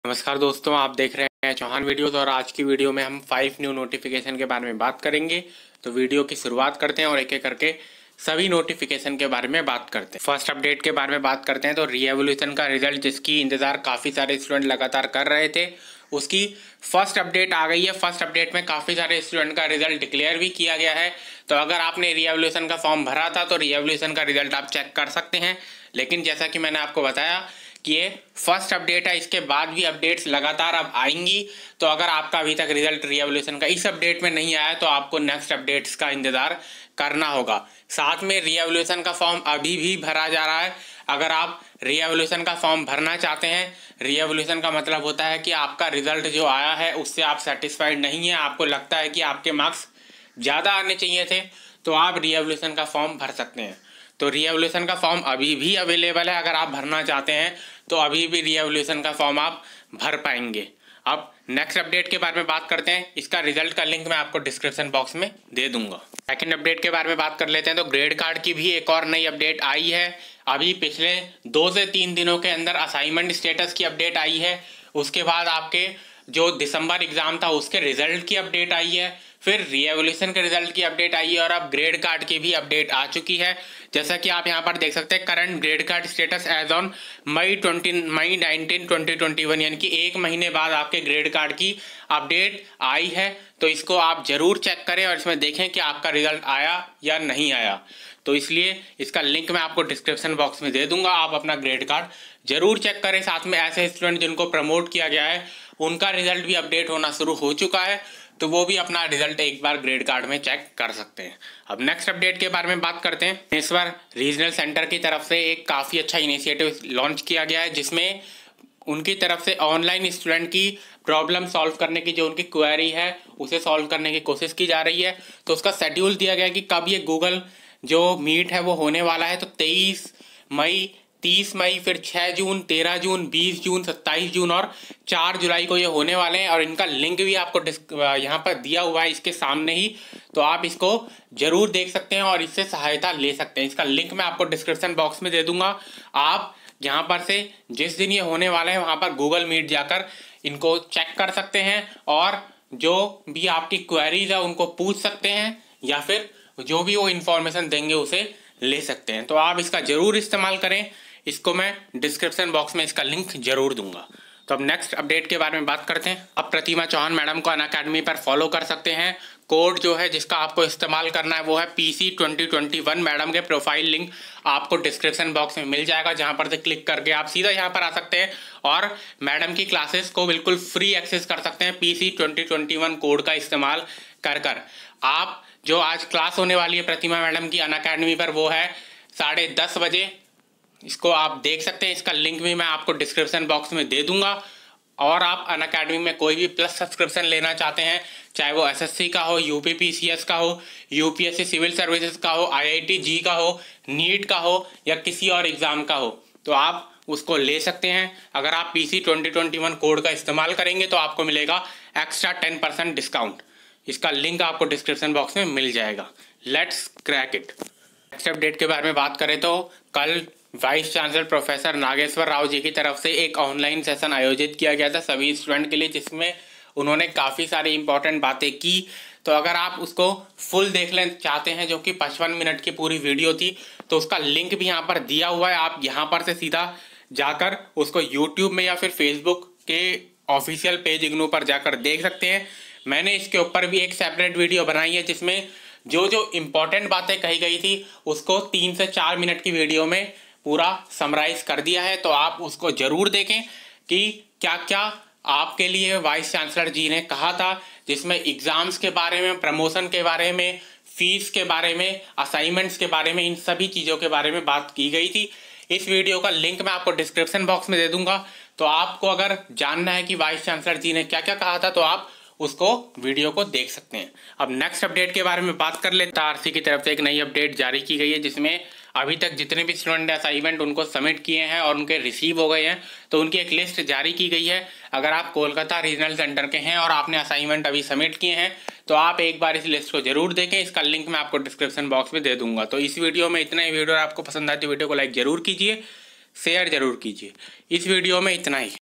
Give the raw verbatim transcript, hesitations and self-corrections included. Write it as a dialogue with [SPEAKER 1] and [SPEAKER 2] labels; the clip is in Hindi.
[SPEAKER 1] नमस्कार दोस्तों, आप देख रहे हैं चौहान वीडियोस और आज की वीडियो में हम फाइव न्यू नोटिफिकेशन के बारे में बात करेंगे। तो वीडियो की शुरुआत करते हैं और एक एक करके सभी नोटिफिकेशन के बारे में बात करते हैं। फर्स्ट अपडेट के बारे में बात करते हैं तो रीएवोल्यूशन का रिजल्ट, जिसकी इंतजार काफ़ी सारे स्टूडेंट लगातार कर रहे थे, उसकी फर्स्ट अपडेट आ गई है। फर्स्ट अपडेट में काफ़ी सारे स्टूडेंट का रिजल्ट डिक्लेयर भी किया गया है। तो अगर आपने रीएवोल्यूशन का फॉर्म भरा था तो रीएवोल्यूशन का रिजल्ट आप चेक कर सकते हैं। लेकिन जैसा कि मैंने आपको बताया कि ये फर्स्ट अपडेट है, इसके बाद भी अपडेट्स लगातार अब आएंगी। तो अगर आपका अभी तक रिजल्ट रीएवोल्यूशन का इस अपडेट में नहीं आया तो आपको नेक्स्ट अपडेट्स का इंतज़ार करना होगा। साथ में रीएवोल्यूशन का फॉर्म अभी भी भरा जा रहा है। अगर आप रीएवोल्यूशन का फॉर्म भरना चाहते हैं, रीएवोल्यूशन का मतलब होता है कि आपका रिजल्ट जो आया है उससे आप सेटिस्फाइड नहीं है, आपको लगता है कि आपके मार्क्स ज़्यादा आने चाहिए थे, तो आप रीएवोल्यूशन का फॉर्म भर सकते हैं। तो रीएवोल्यूशन का फॉर्म अभी भी अवेलेबल है। अगर आप भरना चाहते हैं तो अभी भी रीएवोल्यूशन का फॉर्म आप भर पाएंगे। अब नेक्स्ट अपडेट के बारे में बात करते हैं। इसका रिजल्ट का लिंक मैं आपको डिस्क्रिप्शन बॉक्स में दे दूंगा। सेकंड अपडेट के बारे में बात कर लेते हैं तो ग्रेड कार्ड की भी एक और नई अपडेट आई है। अभी पिछले दो से तीन दिनों के अंदर असाइनमेंट स्टेटस की अपडेट आई है। उसके बाद आपके जो दिसंबर एग्जाम था उसके रिजल्ट की अपडेट आई है। फिर रीएवोल्यूशन के रिजल्ट की अपडेट आई है और अब ग्रेड कार्ड की भी अपडेट आ चुकी है। जैसा कि आप यहाँ पर देख सकते हैं, current grade card status as on May twenty May nineteen twenty twenty one, यानी कि एक महीने बाद आपके ग्रेड कार्ड की अपडेट आई है। तो इसको आप जरूर चेक करें और इसमें देखें कि आपका रिजल्ट आया या नहीं आया। तो इसलिए इसका लिंक मैं आपको डिस्क्रिप्शन बॉक्स में दे दूंगा, आप अपना ग्रेड कार्ड जरूर चेक करें। साथ में ऐसे स्टूडेंट जिनको प्रमोट किया गया है उनका रिजल्ट भी अपडेट होना शुरू हो चुका है, तो वो भी अपना रिजल्ट एक बार ग्रेड कार्ड में चेक कर सकते हैं। अब नेक्स्ट अपडेट के बारे में बात करते हैं। इस बार रीजनल सेंटर की तरफ से एक काफ़ी अच्छा इनिशिएटिव लॉन्च किया गया है, जिसमें उनकी तरफ से ऑनलाइन स्टूडेंट की प्रॉब्लम सॉल्व करने की जो उनकी क्वेरी है उसे सॉल्व करने की कोशिश की जा रही है। तो उसका शेड्यूल दिया गया है कि कब ये गूगल जो मीट है वो होने वाला है। तो तेईस मई, तीस मई, फिर छह जून, तेरह जून, बीस जून, सत्ताईस जून और चार जुलाई को ये होने वाले हैं। और इनका लिंक भी आपको यहाँ पर दिया हुआ है इसके सामने ही, तो आप इसको जरूर देख सकते हैं और इससे सहायता ले सकते हैं। इसका लिंक मैं आपको डिस्क्रिप्शन बॉक्स में दे दूंगा। आप यहाँ पर से जिस दिन ये होने वाला है वहाँ पर गूगल मीट जाकर इनको चेक कर सकते हैं और जो भी आपकी क्वेरीज है उनको पूछ सकते हैं, या फिर जो भी वो इन्फॉर्मेशन देंगे उसे ले सकते हैं। तो आप इसका जरूर इस्तेमाल करें। इसको मैं डिस्क्रिप्शन बॉक्स में इसका लिंक जरूर दूंगा। तो अब नेक्स्ट अपडेट के बारे में बात करते हैं। अब प्रतिमा चौहान मैडम को अनअकैडमी पर फॉलो कर सकते हैं। कोड जो है जिसका आपको इस्तेमाल करना है वो है P C twenty twenty one. Madam के प्रोफाइल लिंक आपको डिस्क्रिप्शन बॉक्स में मिल जाएगा, जहां पर से क्लिक करके आप सीधा यहां पर आ सकते हैं और मैडम की क्लासेस को बिल्कुल फ्री एक्सेस कर सकते हैं P C twenty twenty one code का इस्तेमाल कर कर। आप जो आज क्लास होने वाली है प्रतिमा मैडम की अनअकैडमी पर वो है साढ़े दस बजे। इसको आप देख सकते हैं। इसका लिंक भी मैं आपको डिस्क्रिप्शन बॉक्स में दे दूंगा। और आप अनअकैडमी में कोई भी प्लस सब्सक्रिप्शन लेना चाहते हैं, चाहे वो एस एस सी का हो, U P P C S का हो, U P S C civil services का हो, आई आई टी जी का हो, नीट का हो या किसी और एग्जाम का हो, तो आप उसको ले सकते हैं। अगर आप P C twenty twenty one code का इस्तेमाल करेंगे तो आपको मिलेगा एक्स्ट्रा टेन परसेंट डिस्काउंट। इसका लिंक आपको डिस्क्रिप्शन बॉक्स में मिल जाएगा। Let's crack it. Next update के बारे में बात करें तो कल vice chancellor professor Nageshwar Rao ji की तरफ से एक ऑनलाइन सेशन आयोजित किया गया था सभी स्टूडेंट के लिए, जिसमें उन्होंने काफ़ी सारी इंपॉर्टेंट बातें की। तो अगर आप उसको फुल देख लें चाहते हैं, जो कि पचपन मिनट की पूरी वीडियो थी, तो उसका लिंक भी यहाँ पर दिया हुआ है। आप यहाँ पर से सीधा जाकर उसको यूट्यूब में या फिर फेसबुक के ऑफिशियल पेज इग्नू पर जाकर देख सकते हैं। मैंने इसके ऊपर भी एक सेपरेट वीडियो बनाई है जिसमें जो जो इम्पोर्टेंट बातें कही गई थी उसको तीन से चार मिनट की वीडियो में पूरा समराइज कर दिया है। तो आप उसको जरूर देखें कि क्या क्या आपके लिए वाइस चांसलर जी ने कहा था, जिसमें एग्जाम्स के बारे में, प्रमोशन के बारे में, फीस के बारे में, असाइनमेंट्स के बारे में, इन सभी चीज़ों के बारे में बात की गई थी। इस वीडियो का लिंक मैं आपको डिस्क्रिप्शन बॉक्स में दे दूंगा। तो आपको अगर जानना है कि वाइस चांसलर जी ने क्या क्या कहा था तो आप उसको वीडियो को देख सकते हैं। अब नेक्स्ट अपडेट के बारे में बात कर लेते हैं। आर सी की तरफ से एक नई अपडेट जारी की गई है, जिसमें अभी तक जितने भी स्टूडेंट ने असाइनमेंट उनको सबमिट किए हैं और उनके रिसीव हो गए हैं, तो उनकी एक लिस्ट जारी की गई है। अगर आप कोलकाता रीजनल सेंटर के हैं और आपने असाइनमेंट अभी सबमिट किए हैं तो आप एक बार इस लिस्ट को जरूर देखें। इसका लिंक मैं आपको डिस्क्रिप्शन बॉक्स में दे दूंगा। तो इस वीडियो में इतना ही। वीडियो आपको पसंद आती है वीडियो को लाइक जरूर कीजिए, शेयर जरूर कीजिए। इस वीडियो में इतना ही।